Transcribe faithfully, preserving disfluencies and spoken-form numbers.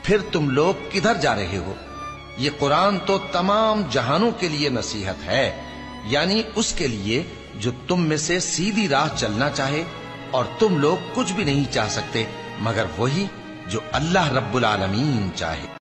फिर तुम लोग किधर जा रहे हो? ये कुरान तो तमाम जहानों के लिए नसीहत है, यानी उसके लिए जो तुम में से सीधी राह चलना चाहे, और तुम लोग कुछ भी नहीं चाह सकते मगर वही जो अल्लाह रब्बुल आलमीन चाहे।